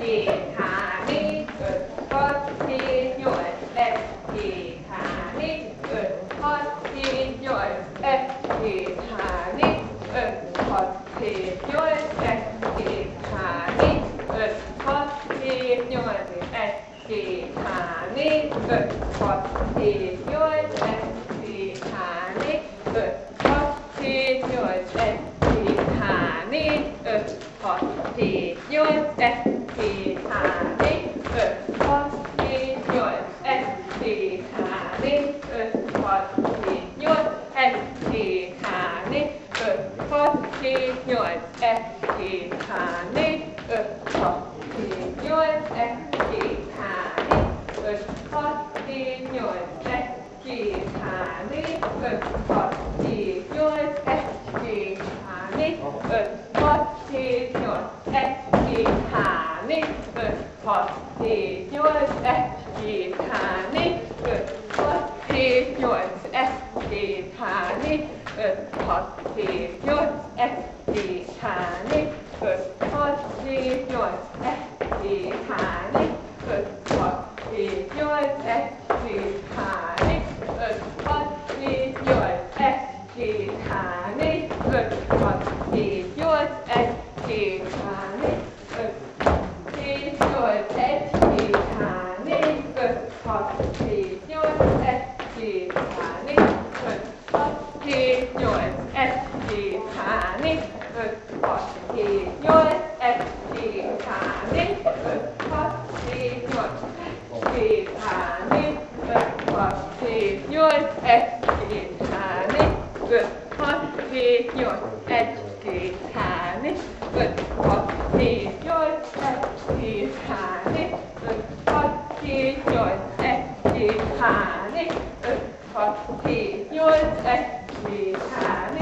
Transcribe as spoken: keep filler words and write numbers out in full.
két, há, négy, öt, hat, hét, nyolc, egy, két, há, négy, öt, hat, hét, nyolc, egy, két, há, négy, öt, hat, hét, nyolc, egy, két, há, négy, öt, hat, hét, nyolc, egy, két, há, négy, öt, hat, hét, nyolc, egy, két, há, négy, öt, hat, hét, nyolc, egy, két, há, négy, öt, hat, hét, nyolc, egy, két, há, négy, öt, hat, hét, nyolc, egy, két, há, négy, öt, hat, hét, nyolc, egy, két, há, négy, öt, hat, hét, nyolc, egy, két, há, négy, öt, hat, hét, nyolc, egy, két, há, négy, öt, hat, hét, nyolc, egy, két, há, négy, öt, hat, hét, nyolc, egy, két, há, négy, öt, hat, hét, nyolc, egy, két, há, négy, öt, hat, hét, nyolc, egy, két, há, négy, öt, hat, hét, nyolc, egy, két, há, négy, öt, hat, hét, nyolc, egy, két, há, négy, öt, hat, hét, nyolc, egy, két, há, négy, öt, hat, hét, nyolc, egy, két, há, négy, öt, hat, hét, nyolc, egy, két, há, négy, öt, hat, hét, nyolc, egy, két, há, négy, öt, hét, nyolc, egy, két, há, négy, öt, hat, hét, nyolc, egy, két, há, négy, öt, hat, hét, nyolc, egy, két, há, négy, öt, hat, hét, nyolc, egy, két, há, négy, öt, hat, hét, nyolc, két, há, négy, öt, hat, hét, nyolc, egy, két, há, négy, öt, hat, hét, nyolc, egy, két, há, négy, öt, hat, hét, nyolc, egy, két, há, négy, öt, hat, hét, nyolc, egy, két, há, négy, öt, hat, hét, nyolc, egy, két, há,